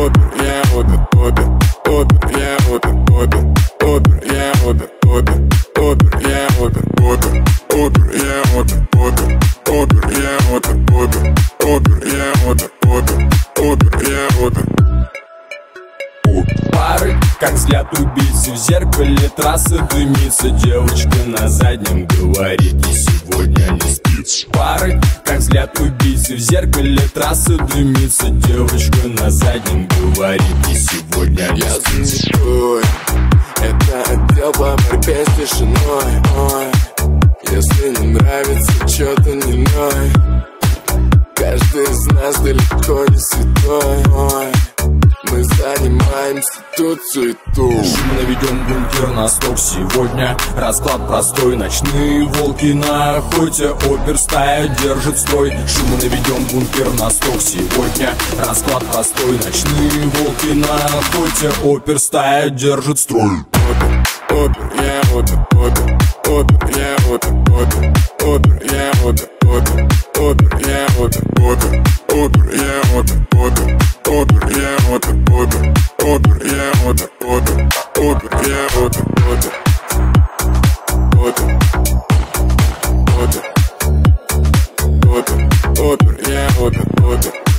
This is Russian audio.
опер, я опер, опер, опер, я опер, опер, опер, я опер, опер, опер, я опер, опер, опер, я опер, опер, опер, я опер, опер, опер, я опер, опер, опер, я опер. Пары, как взгляд убийцы, в зеркале трассы дымится. Девочка на заднем говорит, и сегодня не спится. Пары, как взгляд убийцы, в зеркале трассы дымится. Девочка на заднем говорит, и сегодня не спится. Я занятой, это отдел по борьбе с тишиной. Ой, если не нравится, чё-то не ной. Каждый из нас далеко не святой. Ой, мы занимаемся тут суету. Шумно ведем бункер на сток сегодня. Расклад простой, ночные волки на охоте. Оперстая держит строй. Шумно ведем бункер на сток сегодня. Расклад простой, ночные волки на охоте. Оперстая держит строй. Опер, я опер, опер, опер, я опер, опер, опер, я опер, опер, опер, я опер, опер, опер, я опер, опер, опер, я опер, опер, опер, я опер, опер, опер, я опер, опер, опер, опер, опер, опер, я опер, опер.